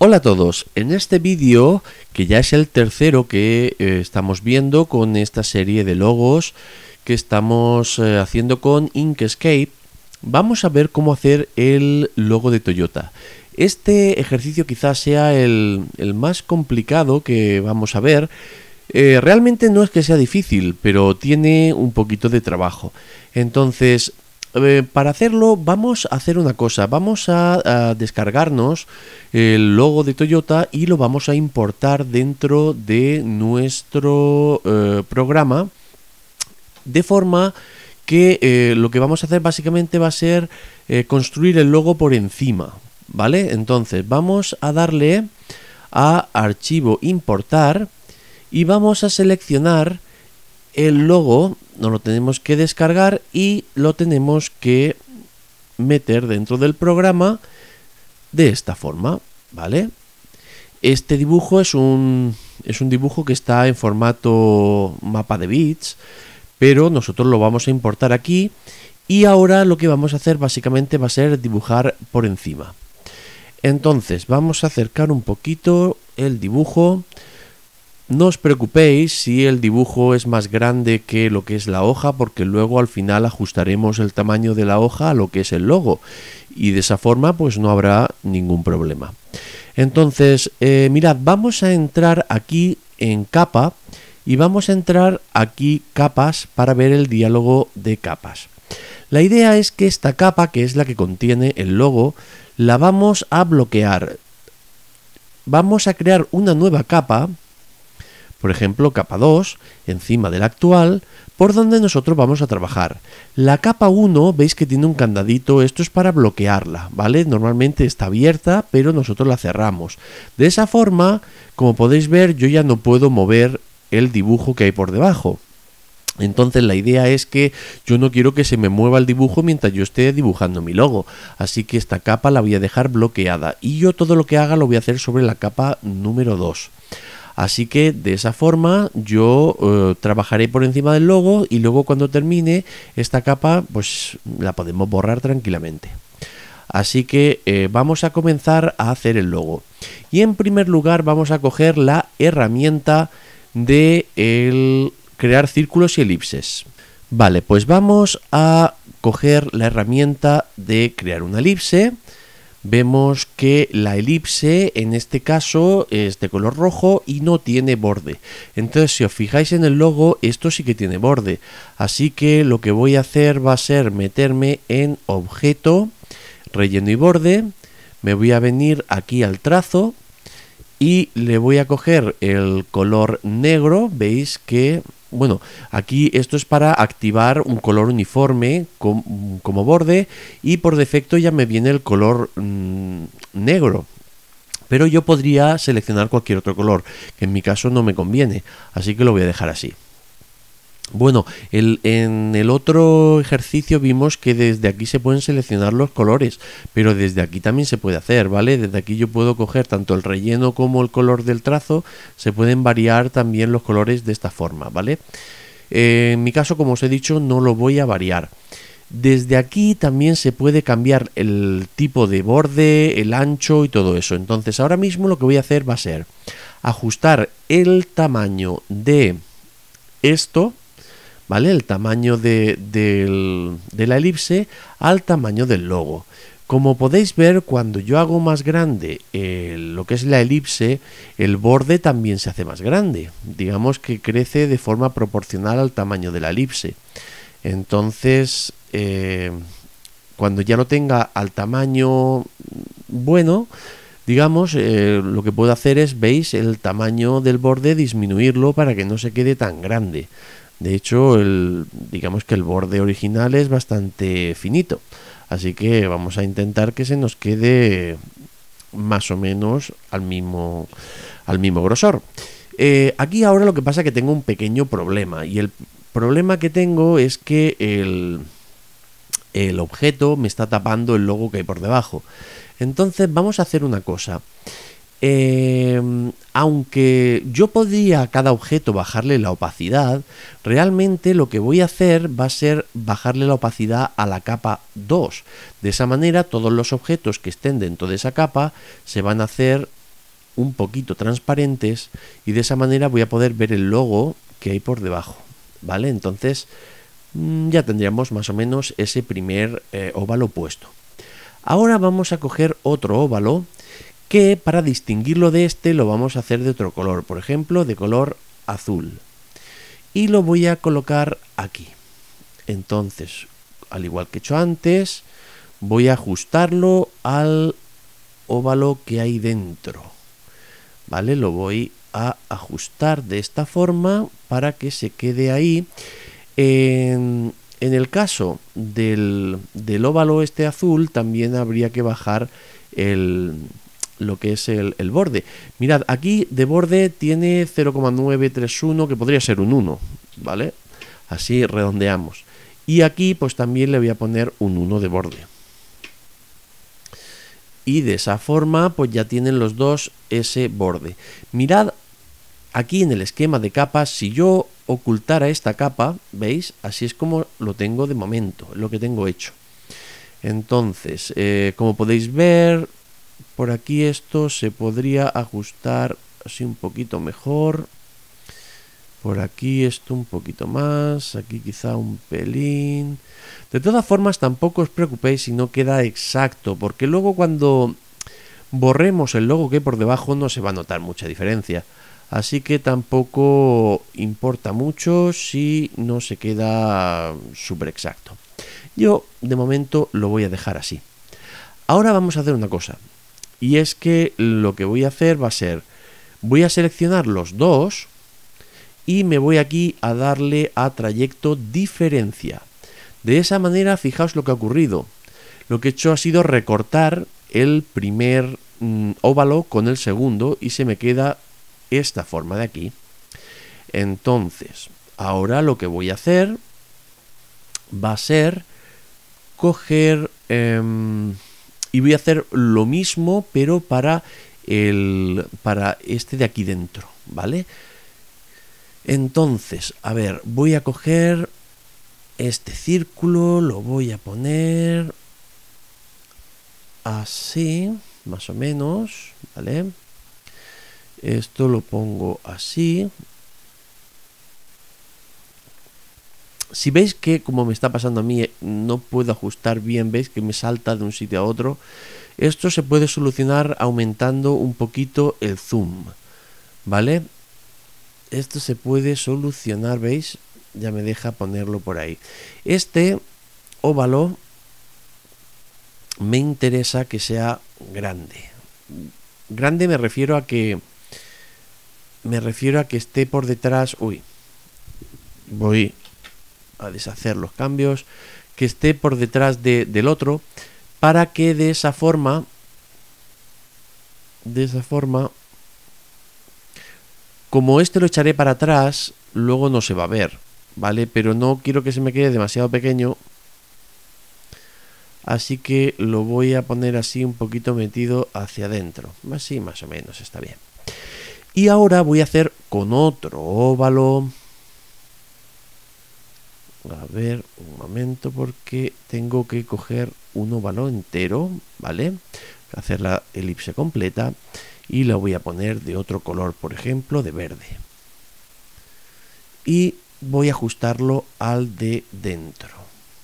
Hola a todos, en este vídeo, que ya es el tercero que estamos viendo con esta serie de logos que estamos haciendo con Inkscape, vamos a ver cómo hacer el logo de Toyota. Este ejercicio quizás sea el más complicado que vamos a ver. Realmente no es que sea difícil, pero tiene un poquito de trabajo. Entonces, para hacerlo vamos a hacer una cosa, vamos a descargarnos el logo de Toyota y lo vamos a importar dentro de nuestro programa, de forma que lo que vamos a hacer básicamente va a ser construir el logo por encima, ¿vale? Entonces vamos a darle a archivo importar y vamos a seleccionar el logo. Nos lo tenemos que descargar y lo tenemos que meter dentro del programa de esta forma, ¿vale? Este dibujo es un dibujo que está en formato mapa de bits, pero nosotros lo vamos a importar aquí y ahora lo que vamos a hacer básicamente va a ser dibujar por encima. Entonces vamos a acercar un poquito el dibujo. No os preocupéis si el dibujo es más grande que lo que es la hoja, porque luego al final ajustaremos el tamaño de la hoja a lo que es el logo y de esa forma pues no habrá ningún problema. Entonces mirad, vamos a entrar aquí en capa y vamos a entrar aquí capas para ver el diálogo de capas. La idea es que esta capa, que es la que contiene el logo, la vamos a bloquear. Vamos a crear una nueva capa, por ejemplo capa 2, encima de la actual, por donde nosotros vamos a trabajar. La capa 1, veis que tiene un candadito, esto es para bloquearla, ¿vale? Normalmente está abierta, pero nosotros la cerramos. De esa forma, como podéis ver, yo ya no puedo mover el dibujo que hay por debajo. Entonces la idea es que yo no quiero que se me mueva el dibujo mientras yo esté dibujando mi logo, así que esta capa la voy a dejar bloqueada y yo todo lo que haga lo voy a hacer sobre la capa número 2. Así que de esa forma yo trabajaré por encima del logo y luego cuando termine esta capa pues la podemos borrar tranquilamente. Así que vamos a comenzar a hacer el logo. Y en primer lugar vamos a coger la herramienta de crear círculos y elipses. Vale, pues vamos a coger la herramienta de crear una elipse. Vemos que la elipse en este caso es de color rojo y no tiene borde. Entonces si os fijáis en el logo, esto sí que tiene borde. Así que lo que voy a hacer va a ser meterme en objeto, relleno y borde. Me voy a venir aquí al trazo y le voy a coger el color negro. Veis que, bueno, aquí esto es para activar un color uniforme como borde y por defecto ya me viene el color negro. Pero yo podría seleccionar cualquier otro color, que en mi caso no me conviene, así que lo voy a dejar así. Bueno, en el otro ejercicio vimos que desde aquí se pueden seleccionar los colores, pero desde aquí también se puede hacer, ¿vale? Desde aquí yo puedo coger tanto el relleno como el color del trazo, se pueden variar también los colores de esta forma, ¿vale? En mi caso, como os he dicho, no lo voy a variar. Desde aquí también se puede cambiar el tipo de borde, el ancho y todo eso. Entonces ahora mismo lo que voy a hacer va a ser ajustar el tamaño de esto, ¿vale? El tamaño de la elipse al tamaño del logo. Como podéis ver, cuando yo hago más grande lo que es la elipse, el borde también se hace más grande. Digamos que crece de forma proporcional al tamaño de la elipse. Entonces, cuando ya lo tenga al tamaño bueno, digamos, lo que puedo hacer es, veis, el tamaño del borde disminuirlo para que no se quede tan grande. De hecho, digamos que el borde original es bastante finito, así que vamos a intentar que se nos quede más o menos al mismo grosor. Aquí ahora lo que pasa es que tengo un pequeño problema, y el problema que tengo es que el objeto me está tapando el logo que hay por debajo. Entonces vamos a hacer una cosa. Aunque yo podría a cada objeto bajarle la opacidad, realmente lo que voy a hacer va a ser bajarle la opacidad a la capa 2. De esa manera todos los objetos que estén dentro de esa capa se van a hacer un poquito transparentes y de esa manera voy a poder ver el logo que hay por debajo, ¿vale? Entonces ya tendríamos más o menos ese primer óvalo puesto. Ahora vamos a coger otro óvalo que para distinguirlo de este lo vamos a hacer de otro color, por ejemplo de color azul, y lo voy a colocar aquí. Entonces, al igual que he hecho antes, voy a ajustarlo al óvalo que hay dentro, ¿vale? Lo voy a ajustar de esta forma para que se quede ahí. En el caso del óvalo este azul también habría que bajar lo que es el borde. Mirad, aquí de borde tiene 0,931, que podría ser un 1, ¿vale? Así redondeamos. Y aquí pues también le voy a poner un 1 de borde. Y de esa forma pues ya tienen los dos ese borde. Mirad aquí en el esquema de capas, si yo ocultara esta capa, ¿veis? Así es como lo tengo de momento, lo que tengo hecho. Entonces, como podéis ver, por aquí esto se podría ajustar así un poquito mejor. Por aquí esto un poquito más, aquí quizá un pelín. De todas formas, tampoco os preocupéis si no queda exacto, porque luego cuando borremos el logo que hay por debajo no se va a notar mucha diferencia. Así que tampoco importa mucho si no se queda súper exacto. Yo de momento lo voy a dejar así. Ahora vamos a hacer una cosa, y es que lo que voy a hacer va a ser, voy a seleccionar los dos y me voy aquí a darle a trayecto diferencia. De esa manera, fijaos lo que ha ocurrido. Lo que he hecho ha sido recortar el primer óvalo con el segundo y se me queda esta forma de aquí. Entonces, ahora lo que voy a hacer va a ser coger y voy a hacer lo mismo, pero para este de aquí dentro, ¿vale? Entonces, a ver, voy a coger este círculo, lo voy a poner así, más o menos, ¿vale? Esto lo pongo así. Si veis que, como me está pasando a mí, no puedo ajustar bien, veis que me salta de un sitio a otro, esto se puede solucionar aumentando un poquito el zoom, ¿vale? Esto se puede solucionar, ¿veis? Ya me deja ponerlo por ahí. Este óvalo me interesa que sea grande. Grande me refiero a que esté por detrás. Uy, voy a deshacer los cambios. Que esté por detrás del otro, para que de esa forma, como este lo echaré para atrás, luego no se va a ver, ¿vale? Pero no quiero que se me quede demasiado pequeño, así que lo voy a poner así un poquito metido hacia adentro. Así más o menos está bien. Y ahora voy a hacer con otro óvalo. A ver, un momento, porque tengo que coger un óvalo entero, ¿vale? Hacer la elipse completa y la voy a poner de otro color, por ejemplo, de verde. Y voy a ajustarlo al de dentro.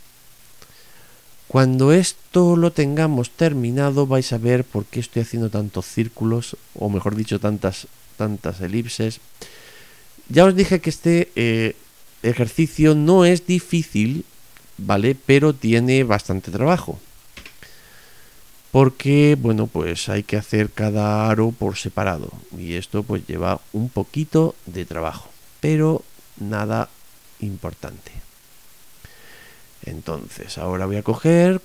Cuando esto lo tengamos terminado, vais a ver por qué estoy haciendo tantos círculos, o mejor dicho, tantas elipses. Ya os dije que este ejercicio no es difícil, ¿vale? Pero tiene bastante trabajo. Porque, bueno, pues hay que hacer cada aro por separado. Y esto pues lleva un poquito de trabajo. Pero nada importante. Entonces, ahora voy a coger...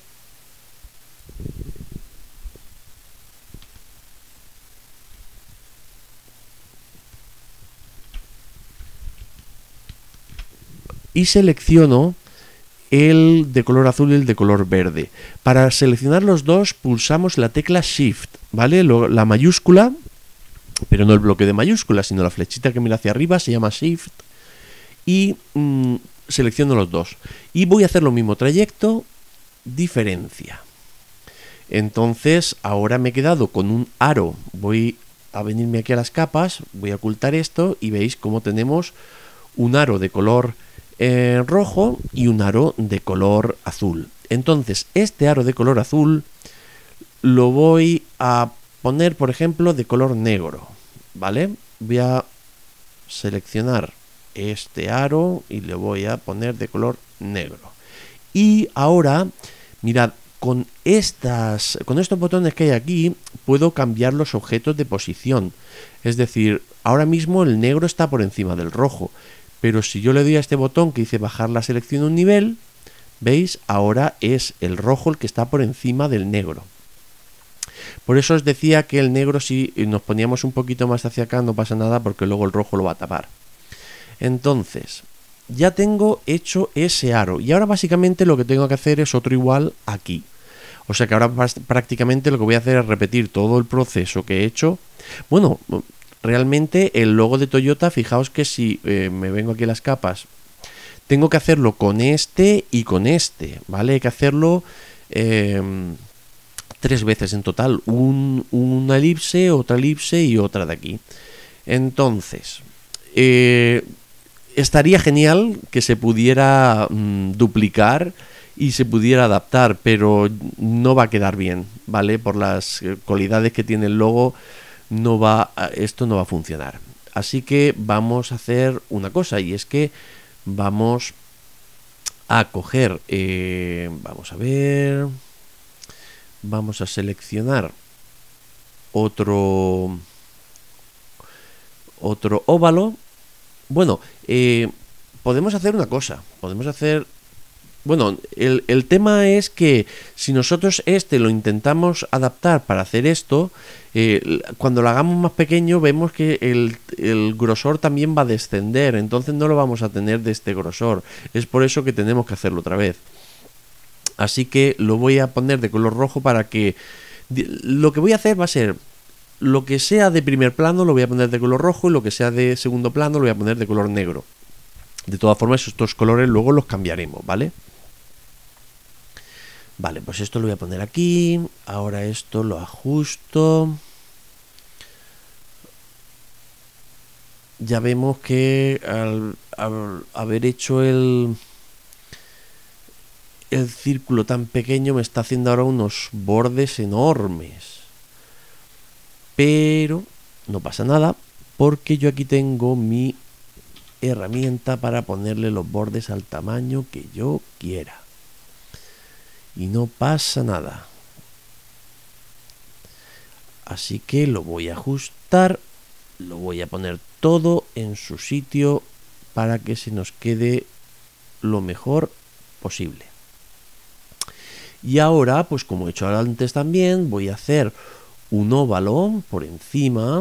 y selecciono el de color azul y el de color verde. Para seleccionar los dos pulsamos la tecla Shift, ¿vale? La mayúscula, pero no el bloque de mayúsculas, sino la flechita que mira hacia arriba, se llama Shift. Y selecciono los dos. Y voy a hacer lo mismo, trayecto, diferencia. Entonces ahora me he quedado con un aro. Voy a venirme aquí a las capas, voy a ocultar esto y veis cómo tenemos un aro de color rojo y un aro de color azul. Entonces, este aro de color azul lo voy a poner, por ejemplo, de color negro, ¿vale? Voy a seleccionar este aro y le voy a poner de color negro. Y ahora, mirad, con estos botones que hay aquí, puedo cambiar los objetos de posición. Es decir, ahora mismo el negro está por encima del rojo, pero si yo le doy a este botón que dice bajar la selección un nivel, ¿veis? Ahora es el rojo el que está por encima del negro. Por eso os decía que el negro, si nos poníamos un poquito más hacia acá, no pasa nada porque luego el rojo lo va a tapar. Entonces, ya tengo hecho ese aro y ahora básicamente lo que tengo que hacer es otro igual aquí. O sea que ahora prácticamente lo que voy a hacer es repetir todo el proceso que he hecho. Bueno, realmente el logo de Toyota, fijaos que si me vengo aquí a las capas, tengo que hacerlo con este y con este, ¿vale? Hay que hacerlo 3 veces en total, una elipse, otra elipse y otra de aquí. Entonces, estaría genial que se pudiera duplicar y se pudiera adaptar, pero no va a quedar bien, ¿vale? Por las cualidades que tiene el logo, esto no va a funcionar. Así que vamos a hacer una cosa, y es que vamos a coger, vamos a ver, vamos a seleccionar otro óvalo. Bueno, podemos hacer una cosa, podemos hacer... Bueno, el tema es que si nosotros lo intentamos adaptar para hacer esto, cuando lo hagamos más pequeño vemos que el grosor también va a descender, entonces no lo vamos a tener de este grosor. Es por eso que tenemos que hacerlo otra vez. Así que lo voy a poner de color rojo para que... Lo que voy a hacer va a ser... Lo que sea de primer plano lo voy a poner de color rojo y lo que sea de segundo plano lo voy a poner de color negro. De todas formas, estos colores luego los cambiaremos, ¿vale? Vale, pues esto lo voy a poner aquí. Ahora esto lo ajusto. Ya vemos que al haber hecho el círculo tan pequeño me está haciendo ahora unos bordes enormes. Pero no pasa nada porque yo aquí tengo mi herramienta para ponerle los bordes al tamaño que yo quiera. Y no pasa nada. Así que lo voy a ajustar, lo voy a poner todo en su sitio para que se nos quede lo mejor posible. Y ahora, pues como he hecho antes también, voy a hacer un óvalo por encima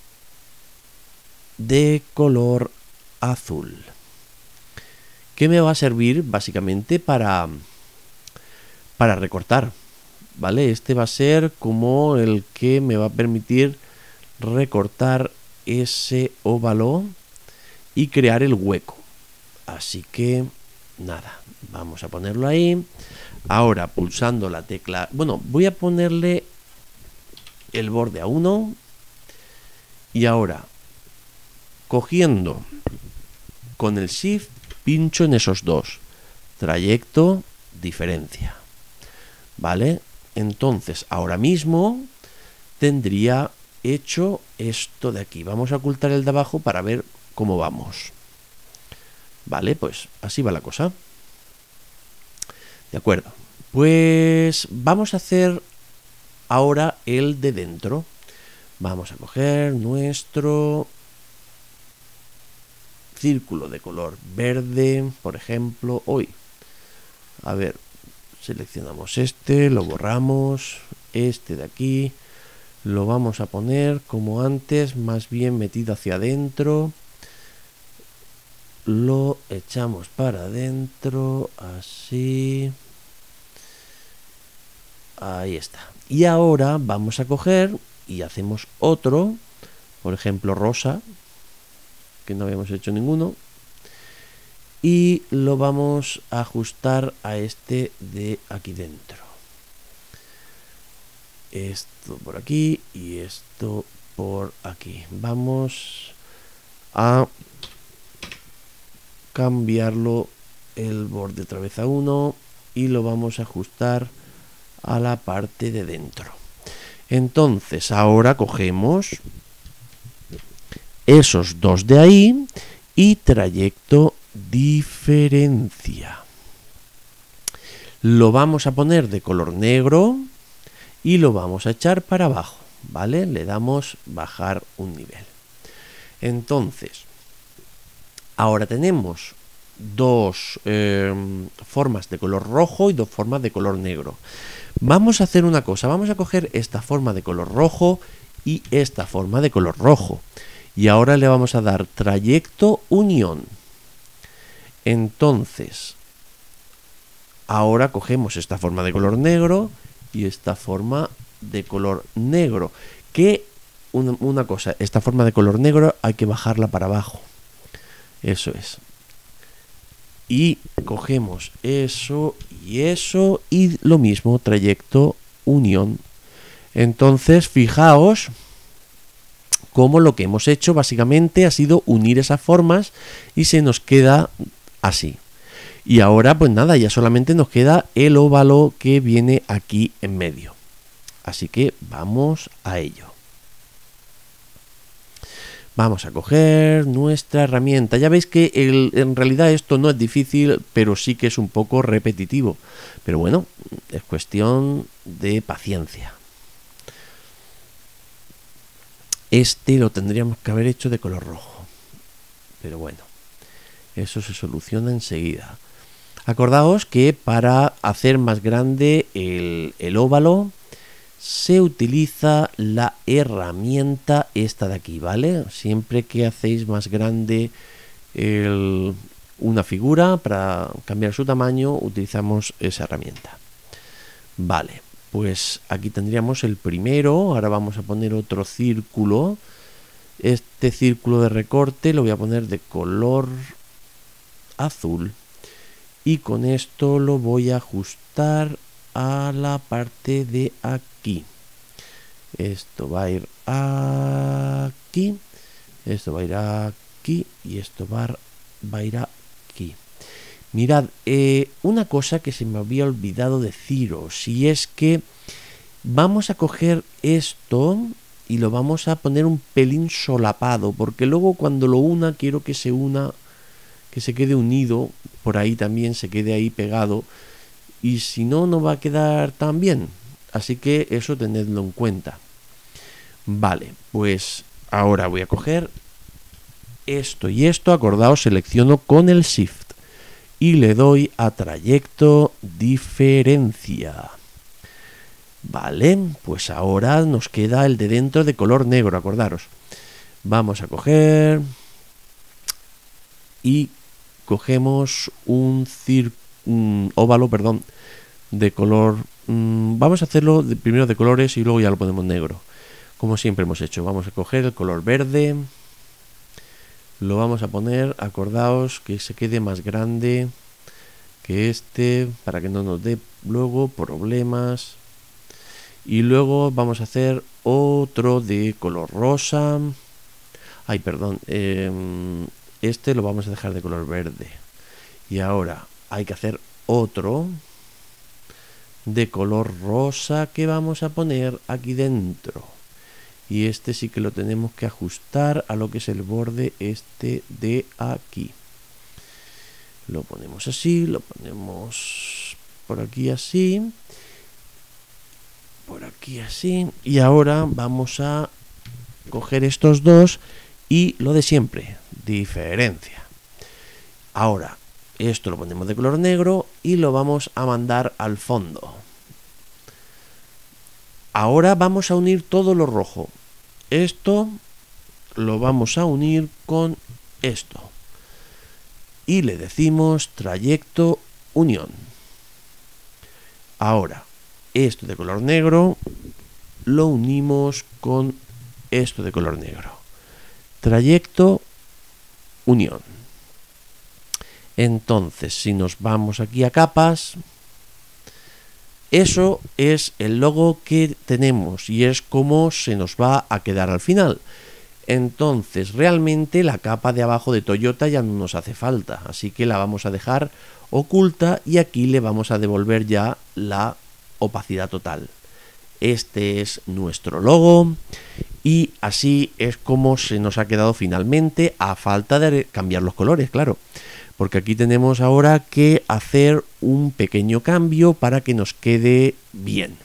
de color azul, que me va a servir básicamente para recortar, ¿vale? Este va a ser como el que me va a permitir recortar ese óvalo y crear el hueco. Así que nada, vamos a ponerlo ahí. Ahora pulsando la tecla, bueno, voy a ponerle el borde a 1 y ahora cogiendo con el Shift pincho en esos dos, trayecto, diferencia. ¿Vale? Entonces, ahora mismo tendría hecho esto de aquí. Vamos a ocultar el de abajo para ver cómo vamos. ¿Vale? Pues así va la cosa. De acuerdo. Pues vamos a hacer ahora el de dentro. Vamos a coger nuestro círculo de color verde, por ejemplo, hoy. A ver, seleccionamos este, lo borramos, este de aquí, lo vamos a poner como antes, más bien metido hacia adentro, lo echamos para adentro, así, ahí está. Y ahora vamos a coger y hacemos otro, por ejemplo rosa, que no habíamos hecho ninguno, y lo vamos a ajustar a este de aquí dentro. Esto por aquí y esto por aquí. Vamos a cambiarlo el borde otra vez a 1 y lo vamos a ajustar a la parte de dentro. Entonces ahora cogemos esos dos de ahí y trayecto diferencia. Lo vamos a poner de color negro y lo vamos a echar para abajo, ¿vale? Le damos bajar un nivel. Entonces, ahora tenemos dos formas de color rojo y dos formas de color negro. Vamos a hacer una cosa, vamos a coger esta forma de color rojo y esta forma de color rojo. Y ahora le vamos a dar trayecto unión. Entonces, ahora cogemos esta forma de color negro y esta forma de color negro. Que una cosa, esta forma de color negro hay que bajarla para abajo. Eso es. Y cogemos eso y lo mismo, trayecto unión. Entonces, fijaos cómo lo que hemos hecho básicamente ha sido unir esas formas y se nos queda así. Y ahora pues nada, ya solamente nos queda el óvalo que viene aquí en medio. Así que vamos a ello. Vamos a coger nuestra herramienta. Ya veis que en realidad esto no es difícil, pero sí que es un poco repetitivo. Pero bueno, es cuestión de paciencia. Este lo tendríamos que haber hecho de color rojo. Pero bueno, eso se soluciona enseguida. Acordaos que para hacer más grande el óvalo se utiliza la herramienta esta de aquí, ¿vale? Siempre que hacéis más grande una figura, para cambiar su tamaño, utilizamos esa herramienta. Vale, pues aquí tendríamos el primero. Ahora vamos a poner otro círculo. Este círculo de recorte lo voy a poner de color azul. Y con esto lo voy a ajustar a la parte de aquí. Esto va a ir aquí, esto va a ir aquí y esto va a ir aquí. Mirad, una cosa que se me había olvidado deciros, y es que vamos a coger esto y lo vamos a poner un pelín solapado, porque luego cuando lo una quiero que se una, que se quede unido, por ahí también se quede ahí pegado, y si no, no va a quedar tan bien. Así que eso tenedlo en cuenta. Vale, pues ahora voy a coger esto y esto. Acordaos, selecciono con el Shift y le doy a trayecto diferencia. Vale, pues ahora nos queda el de dentro de color negro, acordaros. Vamos a coger y cogemos un óvalo, perdón, de color. Vamos a hacerlo primero de colores y luego ya lo ponemos negro, como siempre hemos hecho. Vamos a coger el color verde, lo vamos a poner, acordaos que se quede más grande que este para que no nos dé luego problemas. Y luego vamos a hacer otro de color rosa. Ay, perdón, este lo vamos a dejar de color verde. Y ahora hay que hacer otro de color rosa que vamos a poner aquí dentro. Y este sí que lo tenemos que ajustar a lo que es el borde este de aquí. Lo ponemos así, lo ponemos por aquí así, por aquí así. Y ahora vamos a coger estos dos y lo de siempre, diferencia. Ahora esto lo ponemos de color negro y lo vamos a mandar al fondo. Ahora vamos a unir todo lo rojo. Esto lo vamos a unir con esto. Y le decimos trayecto unión. Ahora, esto de color negro lo unimos con esto de color negro. Trayecto unión. Entonces, si nos vamos aquí a capas, Eso es el logo que tenemos y es como se nos va a quedar al final. Entonces, realmente la capa de abajo de Toyota ya no nos hace falta, así que la vamos a dejar oculta y aquí le vamos a devolver ya la opacidad total. Este es nuestro logo y así es como se nos ha quedado finalmente, a falta de cambiar los colores, claro, porque aquí tenemos ahora que hacer un pequeño cambio para que nos quede bien.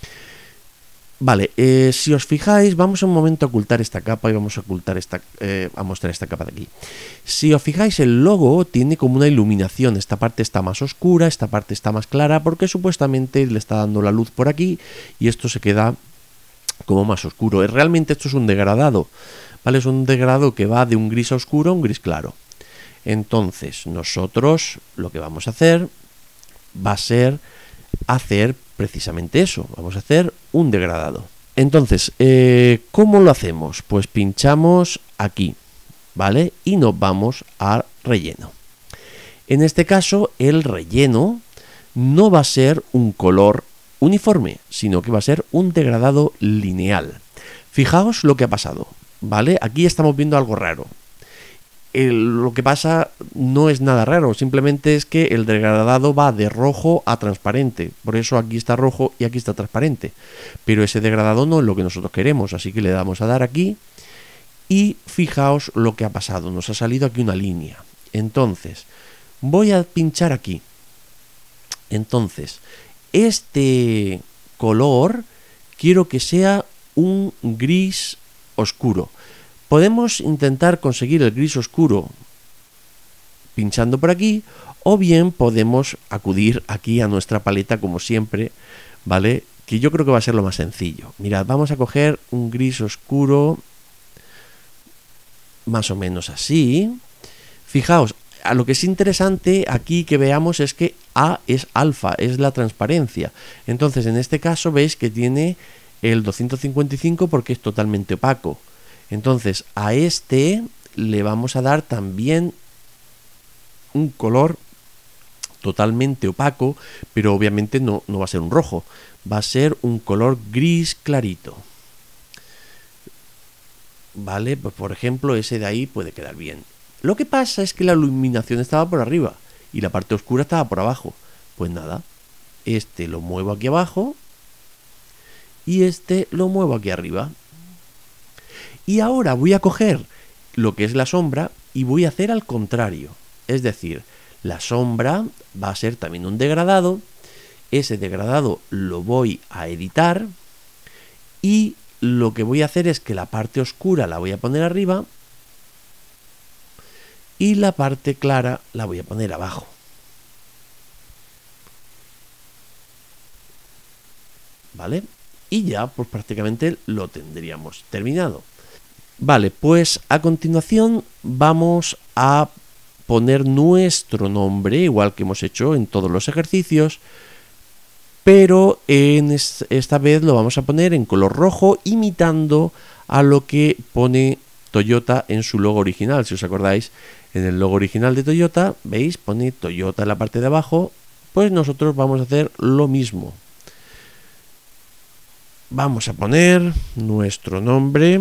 Vale, si os fijáis, vamos un momento a ocultar esta capa y vamos a ocultar a mostrar esta capa de aquí. Si os fijáis, el logo tiene como una iluminación. Esta parte está más oscura, esta parte está más clara, porque supuestamente le está dando la luz por aquí y esto se queda como más oscuro. Realmente esto es un degradado, ¿vale? Es un degradado que va de un gris oscuro a un gris claro. Entonces, nosotros lo que vamos a hacer va a ser hacer precisamente eso. Vamos a hacer un degradado. Entonces, ¿cómo lo hacemos? Pues pinchamos aquí, ¿vale? Y nos vamos a relleno. En este caso, el relleno no va a ser un color uniforme, sino que va a ser un degradado lineal. Fijaos lo que ha pasado, ¿vale? Aquí estamos viendo algo raro. Lo que pasa no es nada raro, simplemente es que el degradado va de rojo a transparente, por eso aquí está rojo y aquí está transparente, pero ese degradado no es lo que nosotros queremos, así que le damos a dar aquí y fijaos lo que ha pasado, nos ha salido aquí una línea. Entonces voy a pinchar aquí. Entonces este color quiero que sea un gris oscuro. Podemos intentar conseguir el gris oscuro pinchando por aquí, o bien podemos acudir aquí a nuestra paleta como siempre, ¿vale? Que yo creo que va a ser lo más sencillo. Mirad, vamos a coger un gris oscuro más o menos así. Fijaos, a lo que es interesante aquí que veamos es que A es alfa, es la transparencia. Entonces en este caso veis que tiene el 255 porque es totalmente opaco. Entonces a este le vamos a dar también un color totalmente opaco, pero obviamente no va a ser un rojo, va a ser un color gris clarito. Vale, pues por ejemplo ese de ahí puede quedar bien. Lo que pasa es que la iluminación estaba por arriba y la parte oscura estaba por abajo. Pues nada, este lo muevo aquí abajo y este lo muevo aquí arriba. Y ahora voy a coger lo que es la sombra y voy a hacer al contrario. Es decir, la sombra va a ser también un degradado. Ese degradado lo voy a editar. Y lo que voy a hacer es que la parte oscura la voy a poner arriba. Y la parte clara la voy a poner abajo. ¿Vale? Y ya pues prácticamente lo tendríamos terminado. Vale, pues a continuación vamos a poner nuestro nombre, igual que hemos hecho en todos los ejercicios, pero esta vez lo vamos a poner en color rojo, imitando a lo que pone Toyota en su logo original. Si os acordáis, en el logo original de Toyota, ¿veis? Pone Toyota en la parte de abajo, pues nosotros vamos a hacer lo mismo. Vamos a poner nuestro nombre.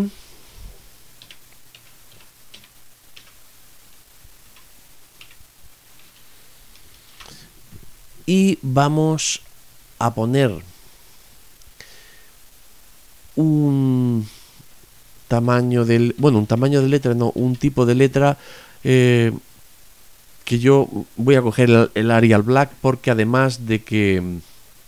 Y vamos a poner un tamaño de, bueno, un tamaño de letra, no, un tipo de letra que yo voy a coger el Arial Black porque además de que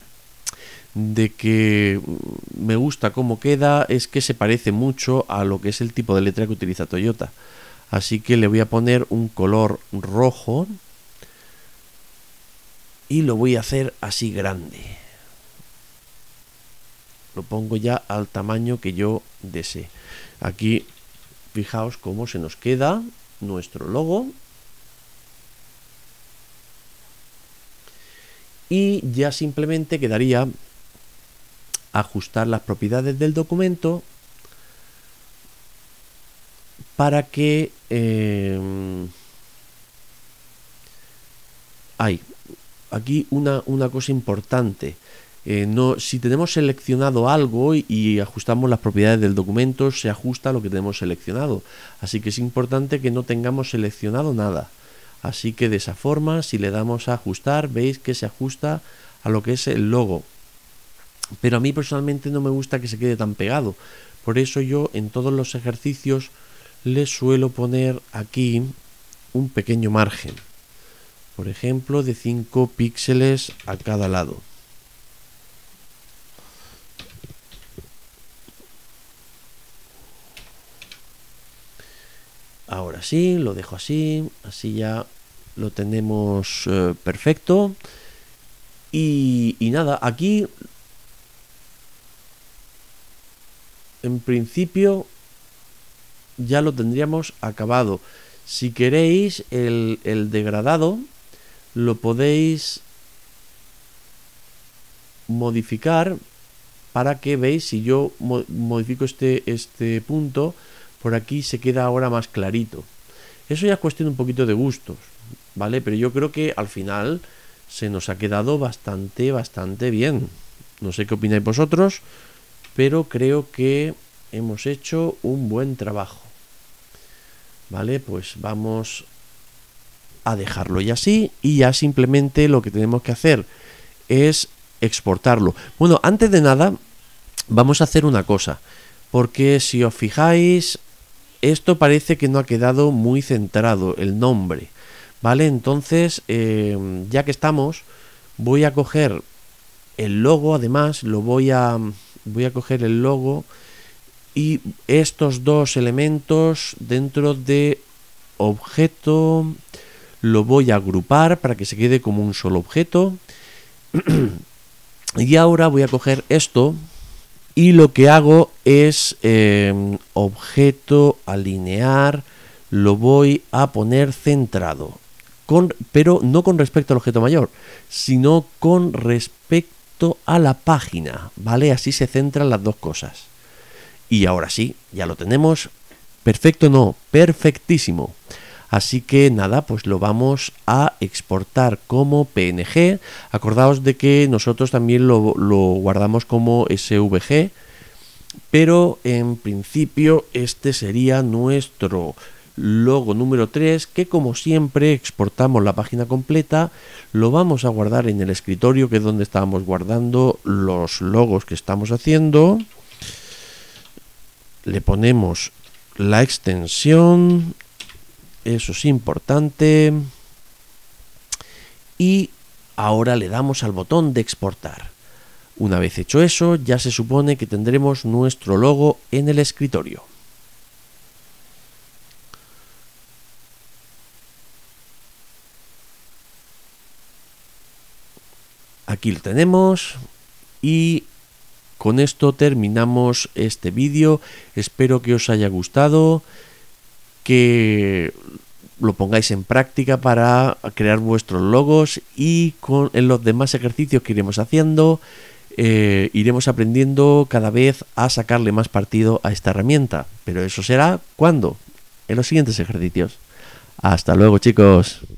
me gusta cómo queda, es que se parece mucho a lo que es el tipo de letra que utiliza Toyota. Así que le voy a poner un color rojo. Y lo voy a hacer así grande. Lo pongo ya al tamaño que yo desee. Aquí, fijaos cómo se nos queda nuestro logo. Y ya simplemente quedaría ajustar las propiedades del documento para que... aquí una cosa importante. Si tenemos seleccionado algo y ajustamos las propiedades del documento, se ajusta a lo que tenemos seleccionado. Así que es importante que no tengamos seleccionado nada. Así que de esa forma, si le damos a ajustar, veis que se ajusta a lo que es el logo. Pero a mí personalmente no me gusta que se quede tan pegado. Por eso yo en todos los ejercicios le suelo poner aquí un pequeño margen. Por ejemplo, de 5 píxeles a cada lado. Ahora sí, lo dejo así, así ya lo tenemos perfecto. Y nada, aquí en principio ya lo tendríamos acabado. Si queréis el degradado, lo podéis modificar para que veis, si yo modifico este punto, por aquí se queda ahora más clarito. Eso ya es cuestión un poquito de gustos, ¿vale? Pero yo creo que al final se nos ha quedado bastante bien. No sé qué opináis vosotros, pero creo que hemos hecho un buen trabajo. Vale, pues vamos a dejarlo ya así, y ya simplemente lo que tenemos que hacer es exportarlo. Bueno, antes de nada vamos a hacer una cosa, porque si os fijáis, esto parece que no ha quedado muy centrado, el nombre, ¿vale? Entonces, ya que estamos, voy a coger el logo, además, voy a coger el logo y estos dos elementos dentro de objeto, lo voy a agrupar para que se quede como un solo objeto. Y ahora voy a coger esto y lo que hago es objeto, alinear, lo voy a poner centrado, pero no con respecto al objeto mayor, sino con respecto a la página, ¿vale? Así se centran las dos cosas. Y ahora sí, ya lo tenemos. Perfecto, no, perfectísimo. Así que nada, pues lo vamos a exportar como PNG. Acordaos de que nosotros también lo guardamos como SVG, pero en principio este sería nuestro logo número 3, que como siempre exportamos la página completa, lo vamos a guardar en el escritorio, que es donde estábamos guardando los logos que estamos haciendo. Le ponemos la extensión, eso es importante, y ahora le damos al botón de exportar. Una vez hecho eso, ya se supone que tendremos nuestro logo en el escritorio. Aquí lo tenemos y con esto terminamos este vídeo. Espero que os haya gustado, que lo pongáis en práctica para crear vuestros logos, y en los demás ejercicios que iremos haciendo iremos aprendiendo cada vez a sacarle más partido a esta herramienta. Pero eso será ¿cuándo? En los siguientes ejercicios. Hasta luego, chicos.